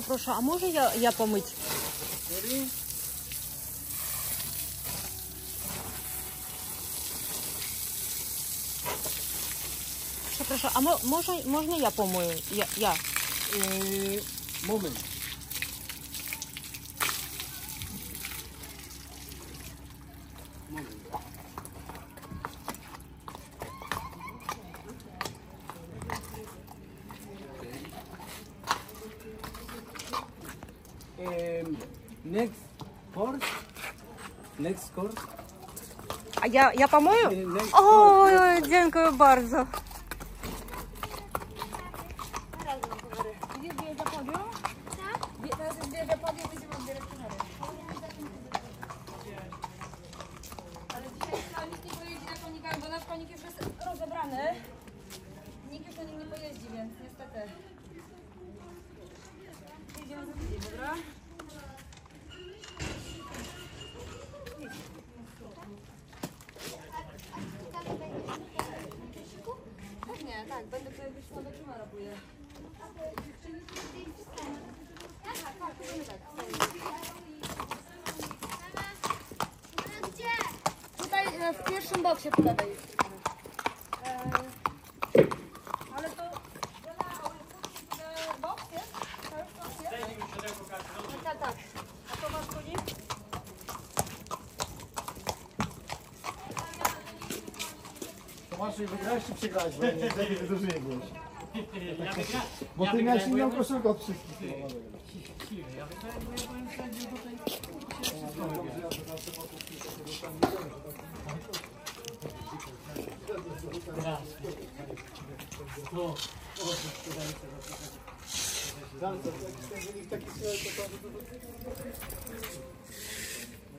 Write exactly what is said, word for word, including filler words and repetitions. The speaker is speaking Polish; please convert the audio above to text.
Przepraszam, a może ja, ja pomyć? Przepraszam, a mo, może, można ja pomyję? Ja. ja. Yy, moment. Moment. Um, next course. Next course. A ja, ja pomyję? Next O, course. dziękuję bardzo. Bo nasz konik już jest rozebrany. Nikt już na nim nie pojeździ, więc niestety. Idziemy za tydzień, dobra? Tak, nie, tak, będę tutaj być na dotrzymana pójdę. Tak, tak, pójdziemy tak. Tutaj w pierwszym boksie po lewej. Ale to... Boks jest? To już boks jest? Tak, tak. A to masz konik? Tomasz, wygrałeś czy przegrałeś? Bo nie wtedy ty dużo nie byłeś. Bo ty miałeś inną koszulkę od wszystkich. Ja wygrałem, bo ja byłem wszędzie tutaj. Raz.